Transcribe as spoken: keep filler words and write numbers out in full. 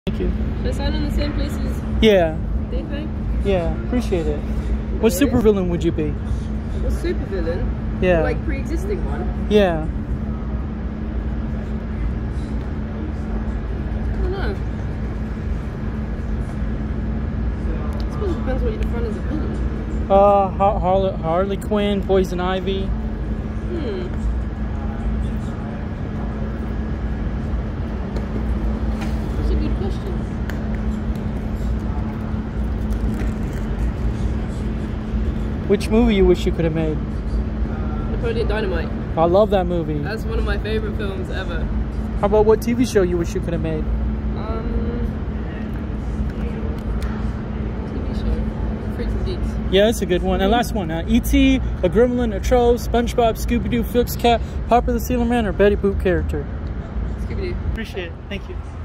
Thank you. Should I sign in the same place as Yeah. they think? Yeah, appreciate it. What supervillain would you be? What supervillain? Yeah. Like pre-existing one? Yeah. I don't know. I suppose it depends what you define as a villain. Uh, Har Har Harley Quinn, Poison Ivy. Hmm. That's a good question. Which movie you wish you could have made? Napoleon Dynamite. I love that movie. That's one of my favorite films ever. How about what T V show you wish you could have made? Um, T V show. Freaks and Geeks. Yeah, that's a good one. And last one, uh, E T, a Gremlin, a Troll, SpongeBob, Scooby-Doo, Flips Cat, Popper the Sailor Man, or Betty Boop character? Scooby-Doo. Appreciate it. Thank you.